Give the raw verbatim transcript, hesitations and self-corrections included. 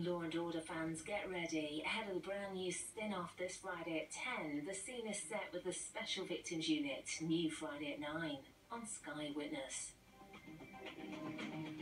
Law and Order fans, get ready. Ahead of the brand new spin-off this Friday at ten, the scene is set with the Special Victims Unit, new Friday at nine, on Sky Witness.